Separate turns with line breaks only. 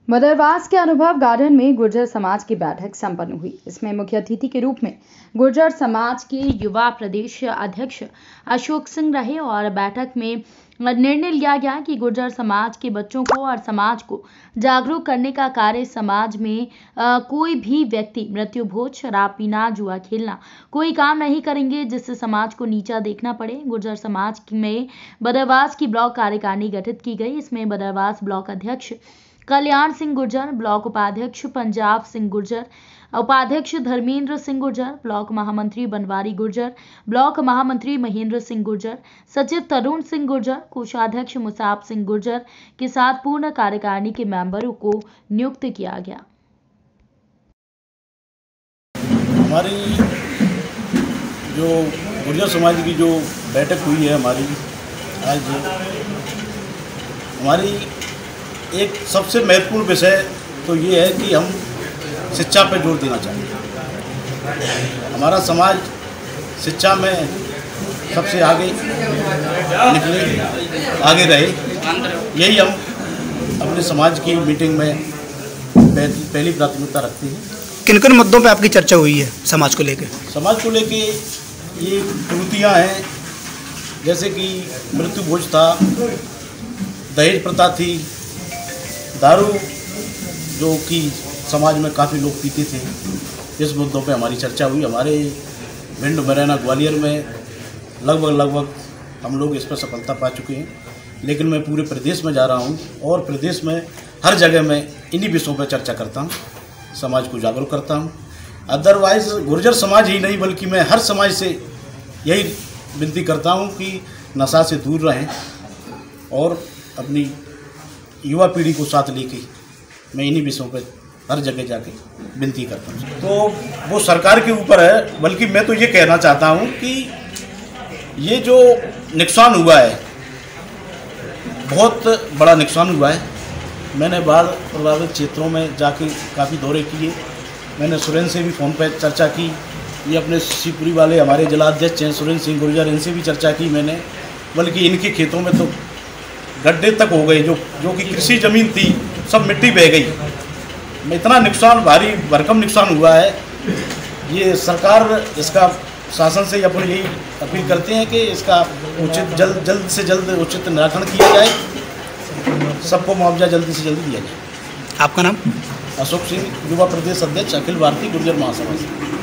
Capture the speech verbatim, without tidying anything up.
बदरवास के अनुभव गार्डन में गुर्जर समाज की बैठक संपन्न हुई। इसमें मुख्य अतिथि के रूप में गुर्जर समाज के युवा प्रदेश अध्यक्ष अशोक सिंह रहे और बैठक में निर्णय लिया गया कि गुर्जर समाज के बच्चों को और समाज को जागरूक करने का कार्य समाज में आ, कोई भी व्यक्ति मृत्यु भोज, शराब पीना, जुआ खेलना कोई काम नहीं करेंगे जिससे समाज को नीचा देखना पड़े। गुर्जर समाज में बदरवास की ब्लॉक कार्यकारिणी गठित की गई। इसमें बदरवास ब्लॉक अध्यक्ष कल्याण सिंह गुर्जर, ब्लॉक उपाध्यक्ष पंजाब सिंह गुर्जर, उपाध्यक्ष धर्मेंद्र सिंह गुर्जर, ब्लॉक महामंत्री बनवारी गुर्जर, ब्लॉक महामंत्री महेंद्र सिंह गुर्जर, सचिव तरुण सिंह गुर्जर, कोषाध्यक्ष मुसाब सिंह गुर्जर के साथ पूर्ण कार्यकारिणी के मेंबरों को नियुक्त किया गया।
हमारी जो गुर्जर समाज की जो बैठक हुई है हमारी आज, हमारी एक सबसे महत्वपूर्ण विषय तो ये है कि हम शिक्षा पर जोर देना चाहते हैं। हमारा समाज शिक्षा में सबसे आगे निकले, आगे रहे, यही हम अपने समाज की मीटिंग में पहली प्राथमिकता रखते हैं।
किन किन मुद्दों पे आपकी चर्चा हुई है समाज को लेकर?
समाज को लेके ये त्रुटियाँ हैं, जैसे कि मृत्यु भोज था, दहेज प्रथा थी, दारू जो कि समाज में काफ़ी लोग पीते थे, इस मुद्दों पे हमारी चर्चा हुई। हमारे भिंड, मुरैना, ग्वालियर में लगभग लगभग हम लोग इस पर सफलता पा चुके हैं, लेकिन मैं पूरे प्रदेश में जा रहा हूँ और प्रदेश में हर जगह मैं इन्हीं विषयों पर चर्चा करता हूँ, समाज को जागरूक करता हूँ। अदरवाइज़ गुर्जर समाज ही नहीं बल्कि मैं हर समाज से यही विनती करता हूँ कि नशा से दूर रहें और अपनी युवा पीढ़ी को साथ लेके मैं इन्हीं विषयों पर हर जगह जाके विनती करता हूँ। तो वो सरकार के ऊपर है, बल्कि मैं तो ये कहना चाहता हूँ कि ये जो नुकसान हुआ है, बहुत बड़ा नुकसान हुआ है। मैंने बाढ़ प्रभावित क्षेत्रों में जाके काफ़ी दौरे किए, मैंने सुरेंद्र से भी फ़ोन पर चर्चा की, ये अपने शिवपुरी वाले हमारे जिलाध्यक्ष हैं सुरेंद्र सिंह गुर्जर, इनसे भी चर्चा की मैंने, बल्कि इनके खेतों में तो गड्ढे तक हो गए, जो जो कि कृषि ज़मीन थी सब मिट्टी बह गई। में इतना नुकसान, भारी भरकम नुकसान हुआ है। ये सरकार, इसका शासन से अपन यही अपील करते हैं कि इसका उचित जल्द जल्द से जल्द उचित निराकरण किया जाए, सबको मुआवजा जल्दी से जल्दी दिया जाए।
आपका नाम?
अशोक सिंह, युवा प्रदेश अध्यक्ष, अखिल भारतीय गुर्जर महासभा।